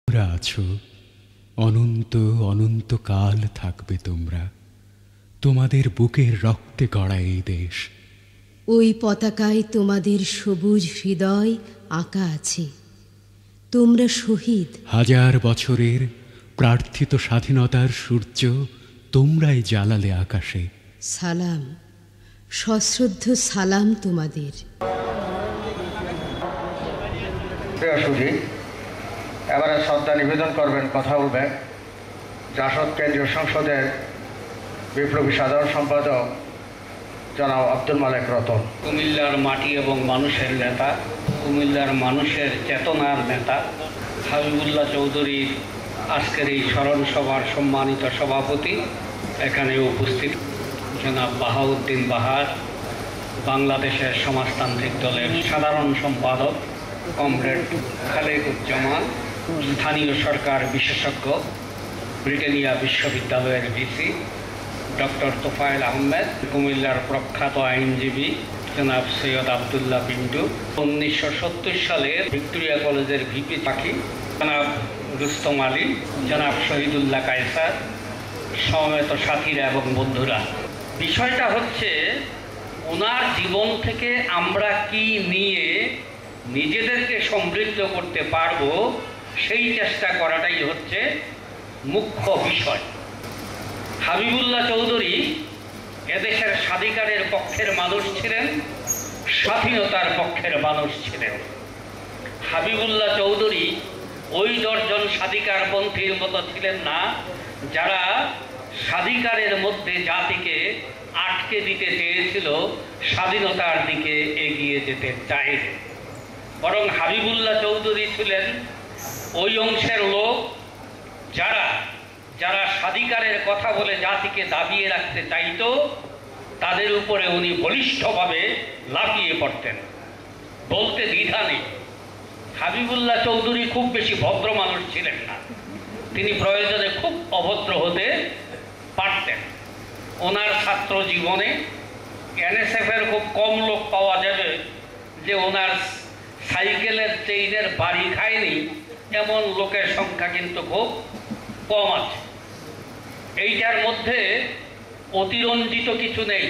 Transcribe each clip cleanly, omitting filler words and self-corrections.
তোমরা আছো, অনন্ত অনন্তকাল থাকবে তোমরা, তোমাদের বুকের রক্তে গড়া এই দেশ। ওই পতাকায় তোমাদের সবুজ হৃদয় আঁকা আছে। তোমরা শহীদ। হাজার বছরের প্রার্থিত স্বাধীনতার সূর্য তোমরাই জ্বালালে আকাশে। সালাম, সশ্রদ্ধ সালাম তোমাদের। প্রিয় সুধী, এবারে শ্রদ্ধা নিবেদন করবেন, কথা বলবেন জাসদ কেন্দ্রীয় সংসদের বিপ্লবী সাধারণ সম্পাদক জনাব আব্দুল মালেক রতন। কুমিল্লার মাটি এবং মানুষের নেতা, কুমিল্লার মানুষের চেতনার নেতা হাবিবুল্লাহ চৌধুরীর আজকের এই স্মরণ সভার সম্মানিত সভাপতি, এখানে উপস্থিত জনাব বাহাউদ্দিন বাহার, বাংলাদেশের সমাজতান্ত্রিক দলের সাধারণ সম্পাদক কমরেড খালেকুজ্জামান, স্থানীয় সরকার বিশেষজ্ঞ, ব্রিটেনিয়া বিশ্ববিদ্যালয়ের ভিসি ডক্টর তোফায়েল আহমেদ, কুমিল্লার প্রখ্যাত আইনজীবী জনাব সৈয়দ আবদুল্লাহ পিন্টু, 1970 সালে ভিক্টোরিয়া কলেজের ভিপি পাখি জনাব রুস্তম আলী, জনাব শহীদুল্লাহ কায়সার, সমবেত সাথীরা এবং বন্ধুরা। বিষয়টা হচ্ছে ওনার জীবন থেকে আমরা কি নিয়ে নিজেদেরকে সমৃদ্ধ করতে পারবো, সেই চেষ্টা করাটাই হচ্ছে মুখ্য বিষয়। হাবিবুল্লাহ চৌধুরী এদেশের স্বাধিকারের পক্ষের মানুষ ছিলেন, স্বাধীনতার পক্ষের মানুষ ছিলেন। হাবিবুল্লাহ চৌধুরী ওই দশজন স্বাধিকারপন্থীর মতো ছিলেন না যারা স্বাধিকারের মধ্যে জাতিকে আটকে দিতে চেয়েছিল, স্বাধীনতার দিকে এগিয়ে যেতে চাইলে। বরং হাবিবুল্লাহ চৌধুরী ছিলেন ওই অংশের লোক যারা যারা স্বাধিকারের কথা বলে জাতিকে দাবিয়ে রাখতে চাইত, তাদের উপরে উনি বলিষ্ঠভাবে লাফিয়ে পড়তেন, বলতে দ্বিধা নেই। হাবিবুল্লাহ চৌধুরী খুব বেশি ভদ্র মানুষ ছিলেন না, তিনি প্রয়োজনে খুব অভদ্র হতে পারতেন। ওনার ছাত্র জীবনে এনএসএফের খুব কম লোক পাওয়া যাবে যে ওনার সাইকেলের চেইনের বাড়ি খায়নি, এমন লোকের সংখ্যা কিন্তু খুব কম আছে। এইটার মধ্যে অতিরঞ্জিত কিছু নেই,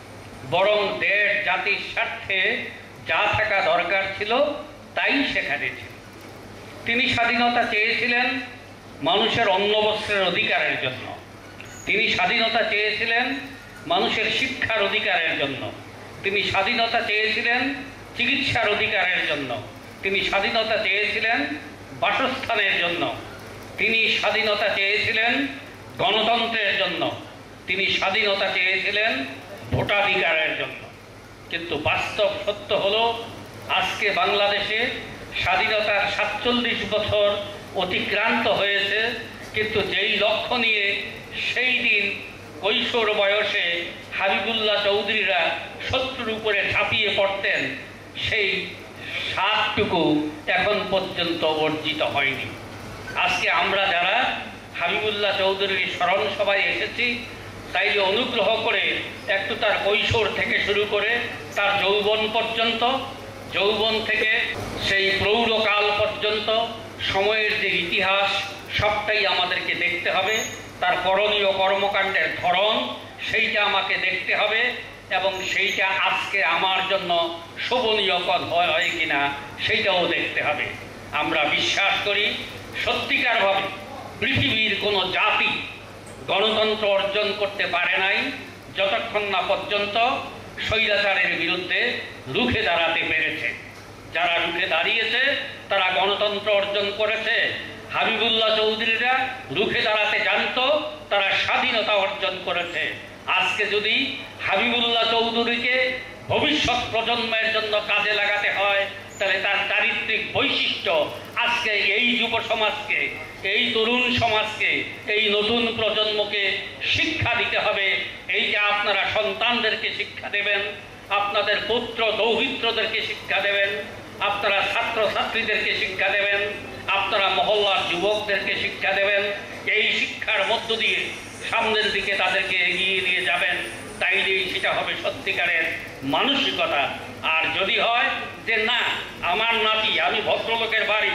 বরং দেশ জাতির স্বার্থে যা থাকা দরকার ছিল তাই সেখানে ছিল। তিনি স্বাধীনতা চেয়েছিলেন মানুষের অন্ন বস্ত্রের অধিকারের জন্য, তিনি স্বাধীনতা চেয়েছিলেন মানুষের শিক্ষার অধিকারের জন্য, তিনি স্বাধীনতা চেয়েছিলেন চিকিৎসার অধিকারের জন্য, তিনি স্বাধীনতা চেয়েছিলেন বাসস্থানের জন্য, তিনি স্বাধীনতা চেয়েছিলেন গণতন্ত্রের জন্য, তিনি স্বাধীনতা চেয়েছিলেন ভোটাধিকারের জন্য। কিন্তু বাস্তব সত্য হলো আজকে বাংলাদেশে স্বাধীনতার 47 বছর অতিক্রান্ত হয়েছে, কিন্তু যেই লক্ষ্য নিয়ে সেই দিন কৈশোর বয়সে হাবিবুল্লাহ চৌধুরীরা শত্রুর উপরে ঝাঁপিয়ে পড়তেন, সেই স্বাদটুকু এখন পর্যন্ত অর্জিত হয়নি। আজকে আমরা যারা হাবিবুল্লাহ চৌধুরীর স্মরণ সভায় এসেছি, তাইলে অনুগ্রহ করে একটু তার কৈশোর থেকে শুরু করে তার যৌবন পর্যন্ত, যৌবন থেকে সেই প্রৌঢ়কাল পর্যন্ত সময়ের যে ইতিহাস, সবটাই আমাদেরকে দেখতে হবে। তার করণীয় কর্মকাণ্ডের ধরন, সেইটা আমাকে দেখতে হবে, এবং সেইটা আজকে আমার জন্য শোভনীয় হয় কিনা সেইটাও দেখতে হবে। আমরা বিশ্বাস করি সত্যিকারভাবে পৃথিবীর কোনো জাতি গণতন্ত্র অর্জন করতে পারে নাই যতক্ষণ না পর্যন্ত স্বৈরাচারের বিরুদ্ধে রুখে দাঁড়াতে পেরেছে। যারা রুখে দাঁড়িয়েছে তারা গণতন্ত্র অর্জন করেছে। হাবিবুল্লাহ চৌধুরীরা রুখে দাঁড়াতে জানতো, তারা স্বাধীনতা অর্জন করেছে। আজকে যদি হাবিবুল্লাহ চৌধুরীকে ভবিষ্যৎ প্রজন্মের জন্য কাজে লাগাতে হয়, তাহলে তার চারিত্রিক বৈশিষ্ট্য আজকে এই যুব সমাজকে, এই তরুণ সমাজকে, এই নতুন প্রজন্মকে শিক্ষা দিতে হবে। এইটা আপনারা সন্তানদেরকে শিক্ষা দেবেন, আপনাদের পুত্র দৌহিত্রদেরকে শিক্ষা দেবেন, আপনারা ছাত্রছাত্রীদেরকে শিক্ষা দেবেন, আপনারা মহল্লার যুবকদেরকে শিক্ষা দেবেন। এই শিক্ষার মধ্য দিয়ে সামনের দিকে তাদেরকে এগিয়ে নিয়ে যাবেন, তাইলেই সেটা হবে সত্যিকারের মানসিকতা। আর যদি হয় যে না, আমার নাতি, আমি ভদ্রলোকের বাড়ি,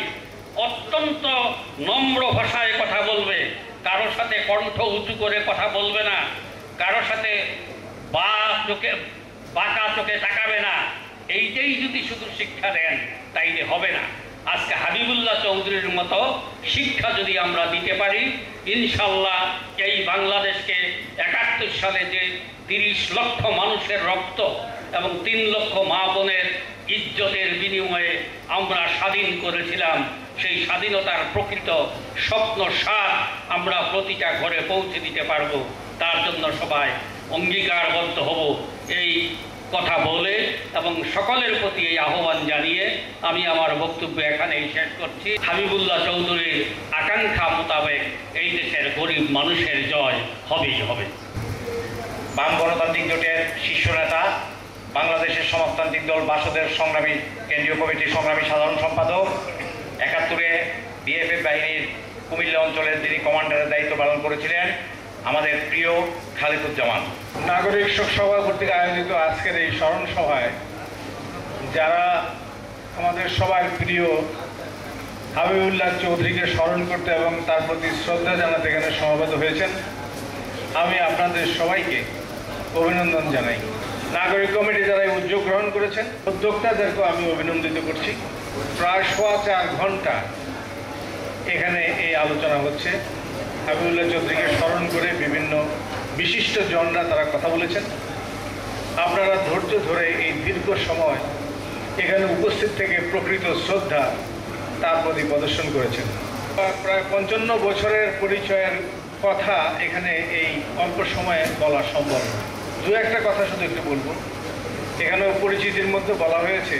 অত্যন্ত নম্র ভাষায় কথা বলবে, কারো সাথে কণ্ঠ উঁচু করে কথা বলবে না, কারো সাথে বাঁকা চোখে তাকাবে না। এইটাই যদি শুধু শিক্ষা দেন তাইলে হবে না। আজকে হাবিবুল্লাহ চৌধুরীর মতো শিক্ষা যদি আমরা দিতে পারি, ইনশাল্লাহ এই বাংলাদেশকে ৭১ সালে যে ৩০ লক্ষ মানুষের রক্ত এবং ৩ লক্ষ মা বোনের ইজ্জতের বিনিময়ে আমরা স্বাধীন করেছিলাম, সেই স্বাধীনতার প্রকৃত স্বপ্ন সার আমরা প্রতিটা ঘরে পৌঁছে দিতে পারব। তার জন্য সবাই অঙ্গীকারবদ্ধ হব। এই কথা বলে এবং সকলের প্রতি এই আহ্বান জানিয়ে আমি আমার বক্তব্য এখানেই শেষ করছি। হাবিবুল্লাহ চৌধুরীর আকাঙ্ক্ষা মোতাবেক এই দেশের গরিব মানুষের জয় হবেই হবে। বাম গণতান্ত্রিক জোটের শীর্ষ নেতা, বাংলাদেশের সমাজতান্ত্রিক দল বাসদের সংগ্রামী কেন্দ্রীয় কমিটির সংগ্রামী সাধারণ সম্পাদক, ৭১-এ বিএসএফ বাহিনীর কুমিল্লা অঞ্চলের যিনি কমান্ডারের দায়িত্ব পালন করেছিলেন, আমাদের প্রিয় খালিকুজ্জামান। নাগরিক শোক সভা কর্তৃক আয়োজিত আজকের এই স্মরণ সভায় যারা আমাদের সবার প্রিয় হাবিবুল্লাহ চৌধুরীকে স্মরণ করতে এবং তার প্রতি শ্রদ্ধা জানাতে এখানে সমবেত হয়েছেন, আমি আপনাদের সবাইকে অভিনন্দন জানাই। নাগরিক কমিটি যারা এই উদ্যোগ গ্রহণ করেছেন, উদ্যোক্তাদেরকেও আমি অভিনন্দিত করছি। প্রায় 4.25 ঘন্টা এখানে এই আলোচনা হচ্ছে। হাবিবুল্লাহ চৌধুরীকে স্মরণ করে বিভিন্ন বিশিষ্ট জনরা তারা কথা বলেছেন। আপনারা ধৈর্য ধরে এই দীর্ঘ সময় এখানে উপস্থিত থেকে প্রকৃত শ্রদ্ধা তার প্রতি প্রদর্শন করেছেন। প্রায় 55 বছরের পরিচয়ের কথা এখানে এই অল্প সময়ে বলা সম্ভব নয়। দু একটা কথা শুধু একটু বলবো। এখানেও পরিচিতির মধ্যে বলা হয়েছে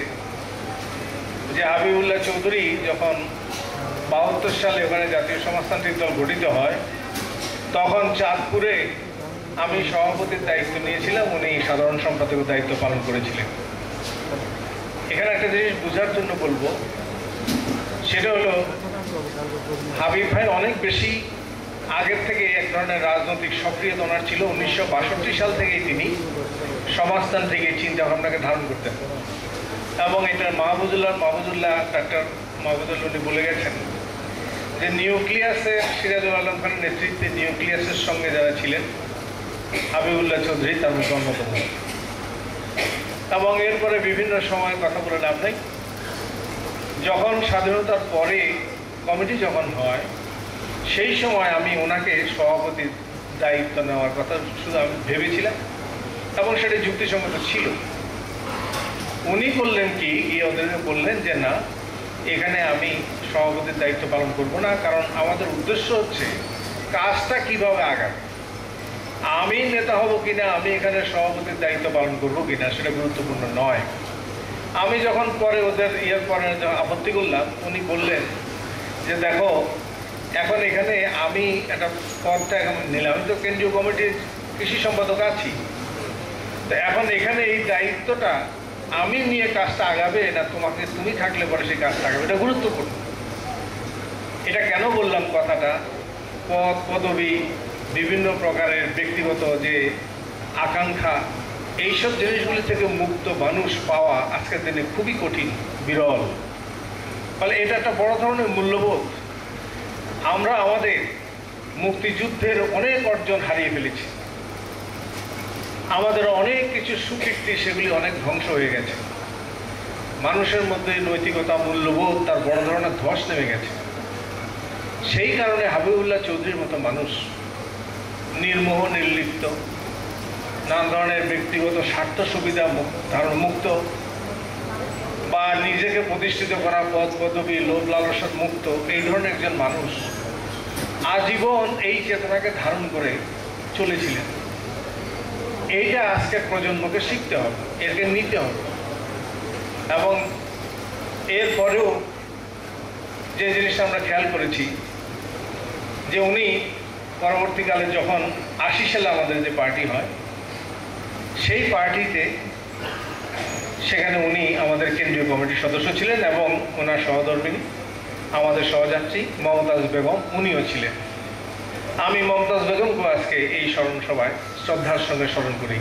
যে হাবিবুল্লাহ চৌধুরী যখন ৭২ সালে ওখানে জাতীয় সমাজতান্ত্রিক দল গঠিত হয়, তখন চাঁদপুরে আমি সভাপতির দায়িত্ব নিয়েছিলাম, উনি সাধারণ সম্পাদকের দায়িত্ব পালন করেছিলেন। এখানে একটা জিনিস বোঝার জন্য বলবো, সেটা হলো হাবিব ভাই অনেক বেশি আগের থেকে এক ধরনের রাজনৈতিক সক্রিয়তা ওনার ছিল। ১৯৬২ সাল থেকেই তিনি সমাজতান্ত্রিক এই চিন্তাভাবনাকে ধারণ করতেন এবং এটা মাহফুজুল্লাহ ডাক্তার মাহফুজুল্লাহ উনি বলে গেছেন যে নিউক্লিয়াসের সিরাজুল আলম খানের নেতৃত্বে নিউক্লিয়াসের সঙ্গে যারা ছিলেন, হাবিবুল্লাহ চৌধুরী তার মধ্যে অন্যতম। এবং এরপরে বিভিন্ন সময় কথা বলে লাভ নেই। যখন স্বাধীনতার পরে কমিটি যখন হয়, সেই সময় আমি ওনাকে সভাপতির দায়িত্ব নেওয়ার কথা শুধু আমি ভেবেছিলাম এবং সেটা যুক্তিসঙ্গত ছিল। উনি বললেন কি, ওদেরকে বললেন যে না, এখানে আমি সভাপতির দায়িত্ব পালন করব না, কারণ আমাদের উদ্দেশ্য হচ্ছে কাজটা কিভাবে আগাবে। আমি নেতা হব কিনা, আমি এখানে সভাপতির দায়িত্ব পালন করব কিনা, সেটা গুরুত্বপূর্ণ নয়। আমি যখন পরে ওদের পরে আপত্তি করলাম, উনি বললেন যে দেখো, এখন এখানে আমি একটা পদটা এখন নিলাম, আমি তো কেন্দ্রীয় কমিটির কৃষি সম্পাদক আছি, তো এখন এখানে এই দায়িত্বটা আমি নিয়ে কাজটা আগাবে না তুমি থাকলে পরে সেই কাজটা আগাবে, এটা গুরুত্বপূর্ণ। এটা কেন বললাম কথাটা, পদ পদবি, বিভিন্ন প্রকারের ব্যক্তিগত যে আকাঙ্ক্ষা, এইসব জিনিসগুলি থেকে মুক্ত মানুষ পাওয়া আজকের দিনে খুবই কঠিন, বিরল। ফলে এটা একটা বড় ধরনের মূল্যবোধ। আমরা আমাদের মুক্তিযুদ্ধের অনেক অর্জন হারিয়ে ফেলেছি, আমাদের অনেক কিছু সুকীর্তি সেগুলি অনেক ধ্বংস হয়ে গেছে। মানুষের মধ্যে নৈতিকতা, মূল্যবোধ তার বড় ধরনের ধস নেমে গেছে। সেই কারণে হাবিবুল্লাহ চৌধুরীর মতো মানুষ নির্মোহ, নির্লিপ্ত, নানা ধরনের ব্যক্তিগত স্বার্থ সুবিধা ধারণ মুক্ত বা নিজেকে প্রতিষ্ঠিত করা পদ পদবি, লোভ লালসার মুক্ত, এই ধরনের একজন মানুষ আজীবন এই চেতনাকে ধারণ করে চলেছিলেন। এইটা আজকের প্রজন্মকে শিখতে হবে, এরকে নিতে হবে। এবং এরপরেও যে জিনিসটা আমরা খেয়াল করেছি যে উনি পরবর্তীকালে যখন ৮০ সালে আমাদের যে পার্টি হয়, সেই পার্টিতে সেখানে উনি আমাদের কেন্দ্রীয় কমিটির সদস্য ছিলেন এবং ওনার সহধর্মিনী আমাদের সহযাত্রী মমতাজ বেগম উনিও ছিলেন। আমি মমতাজ বেগমকে আজকে এই স্মরণ সভায় শ্রদ্ধার সঙ্গে স্মরণ করি।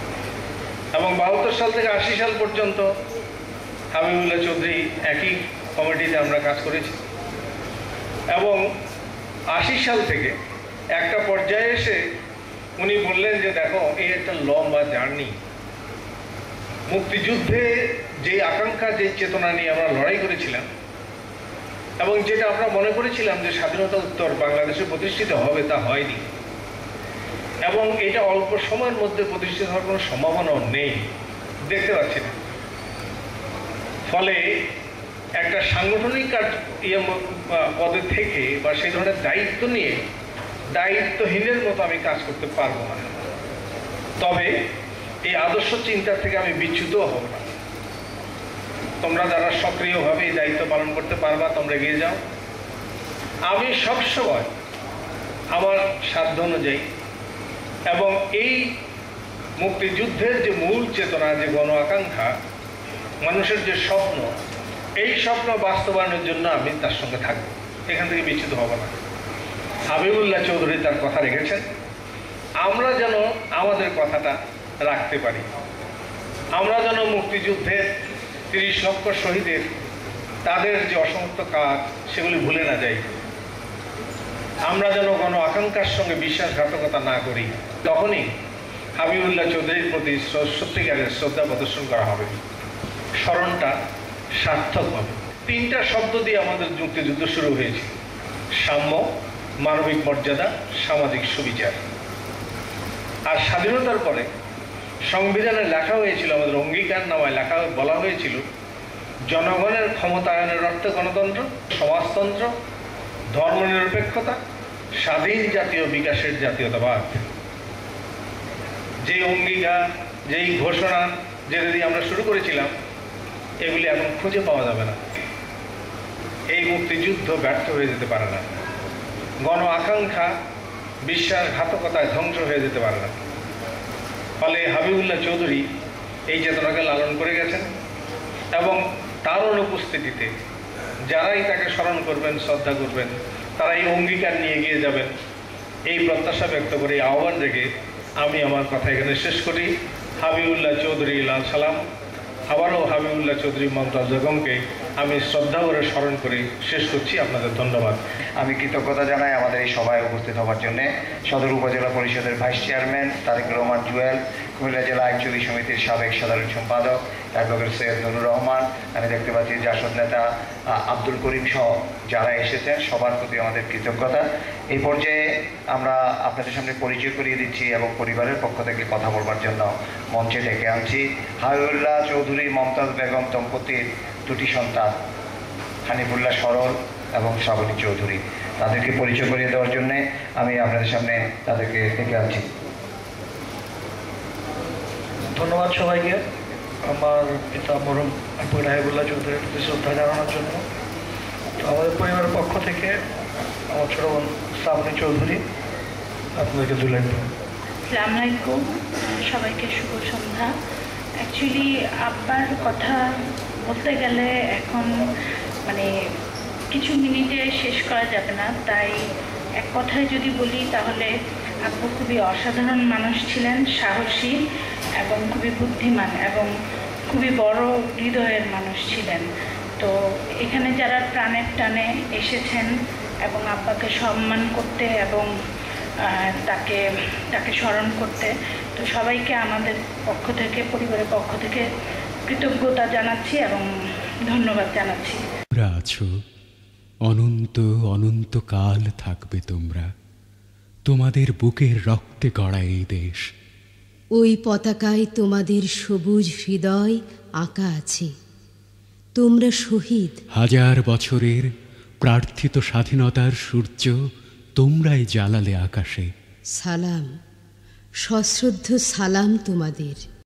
এবং ৭২ সাল থেকে ৮০ সাল পর্যন্ত হাবিবুল্লাহ চৌধুরী একই কমিটিতে আমরা কাজ করেছি এবং 80 সাল থেকে একটা পর্যায়ে এসে উনি বললেন যে দেখো এই একটা লম্বা জার্নি, মুক্তিযুদ্ধে যে আকাঙ্ক্ষা যে চেতনা নিয়ে আমরা লড়াই করেছিলাম এবং যেটা আমরা মনে করেছিলাম যে স্বাধীনতা উত্তর বাংলাদেশে প্রতিষ্ঠিত হবে, তা হয়নি এবং এটা অল্প সময়ের মধ্যে প্রতিষ্ঠিত হওয়ার কোনো সম্ভাবনাও নেই, দেখতে পাচ্ছি না। ফলে একটা সাংগঠনিক পদে থেকে বা সেই ধরনের দায়িত্ব নিয়ে দায়িত্বহীনের মতো আমি কাজ করতে পারবো না। তবে এই আদর্শ চিন্তা থেকে আমি বিচ্যুতও হব না। তোমরা যারা সক্রিয়ভাবে এই দায়িত্ব পালন করতে পারবা তোমরা এগিয়ে যাও। আমি সবসময় আমার সাধ্য অনুযায়ী এবং এই মুক্তিযুদ্ধের যে মূল চেতনা, যে গণ আকাঙ্ক্ষা, মানুষের যে স্বপ্ন, এই স্বপ্ন বাস্তবায়নের জন্য আমি তার সঙ্গে থাকবো, এখান থেকে বিচ্যুত হব না। হাবিবুল্লাহ চৌধুরী তার কথা রেখেছেন, আমরা যেন আমাদের কথাটা রাখতে পারি। আমরা যেন মুক্তিযুদ্ধের 30 লক্ষ শহীদের তাদের যে অসমাপ্ত কাজ সেগুলি ভুলে না যাই। আমরা যেন গণ আকাঙ্ক্ষার সঙ্গে বিশ্বাসঘাতকতা না করি। তখনই হাবিবুল্লাহ চৌধুরীর প্রতি সত্যিকারের শ্রদ্ধা প্রদর্শন করা হবে, স্মরণটা সার্থক হবে। 3টা শব্দ দিয়ে আমাদের মুক্তিযুদ্ধ শুরু হয়েছে: সাম্য, মানবিক মর্যাদা, সামাজিক সুবিচার। আর স্বাধীনতার পরে সংবিধানে লেখা হয়েছিল, আমাদের অঙ্গীকার নামায় লেখা বলা হয়েছিল, জনগণের ক্ষমতায়নের অর্থে গণতন্ত্র, সমাজতন্ত্র, ধর্মনিরপেক্ষতা, স্বাধীন জাতীয় বিকাশের জাতীয়তাবাদ। যে অঙ্গীকার, যেই ঘোষণা যেটা দিয়ে আমরা শুরু করেছিলাম, এগুলি এখন খুঁজে পাওয়া যাবে না। এই মুক্তিযুদ্ধ ব্যর্থ হয়ে যেতে পারে না, গণ আকাঙ্ক্ষা বিশ্বাসঘাতকতায় ধ্বংস হয়ে যেতে পারে না। ফলে হাবিবুল্লাহ চৌধুরী এই চেতনাকে লালন করে গেছেন এবং তার অনুপস্থিতিতে যারাই তাকে স্মরণ করবেন, শ্রদ্ধা করবেন, তারা এই অঙ্গীকার নিয়ে এগিয়ে যাবেন, এই প্রত্যাশা ব্যক্ত করে, আহ্বান রেখে আমি আমার কথা এখানে শেষ করি। হাবিবুল্লাহ চৌধুরী লাল সালাম। আবারও হাবিবুল্লাহ চৌধুরী মমতাজ বেগমকে আমি শ্রদ্ধা করে স্মরণ করে শেষ করছি। আপনাদের ধন্যবাদ। আমি কৃতজ্ঞতা জানাই আমাদের এই সভায় উপস্থিত হওয়ার জন্য সদর উপজেলা পরিষদের ভাইস চেয়ারম্যান তারেক রহমান জুয়েল, কুমিল্লা জেলা আইনজীবী সমিতির সাবেক সাধারণ সম্পাদক অ্যাডভোকেট সৈয়দ নুরুর রহমান, আমি দেখতে পাচ্ছি জাসদ নেতা আব্দুল করিম সহ যারা এসেছেন, সবার প্রতি আমাদের কৃতজ্ঞতা। এই পর্যায়ে আমরা আপনাদের সামনে পরিচয় করিয়ে দিচ্ছি এবং পরিবারের পক্ষ থেকে কথা বলবার জন্য মঞ্চে ডেকে আনছি হাবিবুল্লাহ চৌধুরী মমতাজ বেগম দম্পতির 2টি সন্তান, হানিফুল্লাহ সরল এবং শ্রাবণী চৌধুরী। তাদেরকে পরিচয় করিয়ে দেওয়ার জন্য আমি আপনাদের সামনে তাদেরকে ডেকে আনছি। ধন্যবাদ সবাইকে আমার পিতা মরহুম হাবিবুল্লাহ চৌধুরীর প্রতি শ্রদ্ধা জানানোর জন্য। তো আমাদের পরিবারের পক্ষ থেকে আমার ছোট বোন শ্রাবণী চৌধুরী আপনাদেরকে দুলাই। আসসালামু আলাইকুম, সবাইকে শুভ সন্ধ্যা। অ্যাকচুয়ালি আব্বার কথা বলতে গেলে এখন কিছু মিনিটে শেষ করা যাবে না, তাই এক কথায় যদি বলি তাহলে আব্বু খুবই অসাধারণ মানুষ ছিলেন, সাহসী এবং খুবই বুদ্ধিমান এবং খুবই বড় হৃদয়ের মানুষ ছিলেন। তো এখানে যারা প্রাণের টানে এসেছেন এবং আব্বাকে সম্মান করতে এবং তাকে স্মরণ করতে, তো সবাইকে আমাদের পক্ষ থেকে, পরিবারের পক্ষ থেকে কৃতজ্ঞতা জানাচ্ছি এবং ধন্যবাদ জানাচ্ছি। তোমরা আছো, অনন্ত অনন্ত কাল থাকবে তোমরা, তোমাদের বুকের রক্তে গড়া এই দেশ। ওই পতাকায় তোমাদের সবুজ হৃদয় আঁকা আছে। তোমরা শহীদ। 1000 বছরের প্রার্থিত স্বাধীনতার সূর্য তোমরাই জ্বালালে আকাশে। সালাম, সশ্রদ্ধ সালাম তোমাদের।